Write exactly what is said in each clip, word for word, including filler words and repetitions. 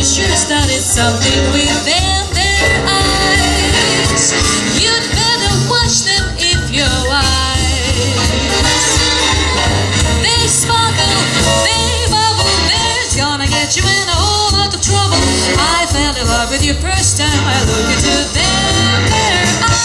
you sure started something with them, their eyes. You'd better watch them if you're wise. They sparkle, they bubble, there's gonna get you in a whole lot of trouble. I fell in love with you first time I look into them, their eyes.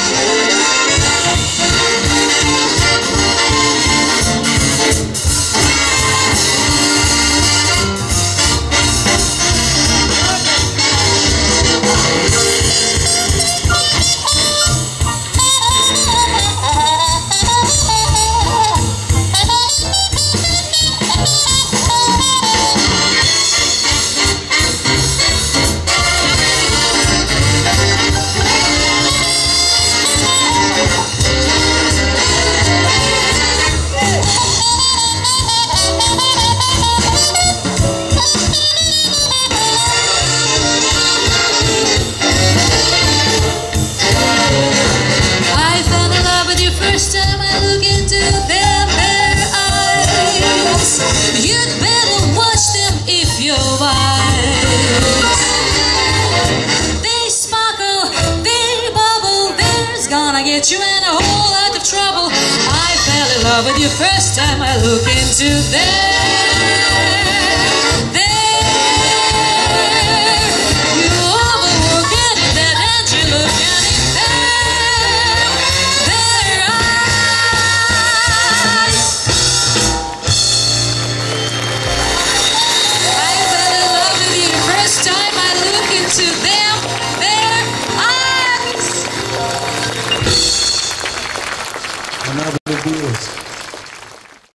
First time I look into them, their eyes. You'd better watch them if you're wise. They sparkle, they bubble, there's gonna get you in a whole lot of trouble. I fell in love with you first time I look into them. To them, their eyes. Another abuse.